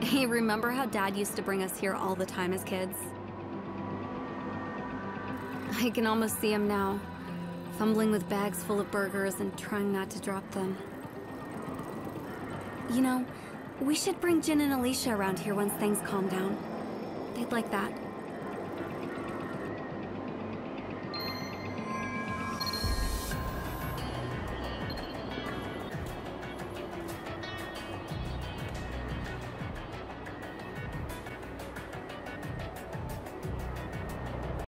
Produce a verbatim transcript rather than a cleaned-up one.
Hey, remember how Dad used to bring us here all the time as kids? I can almost see him now, fumbling with bags full of burgers and trying not to drop them. You know, we should bring Jin and Alicia around here once things calm down. They'd like that.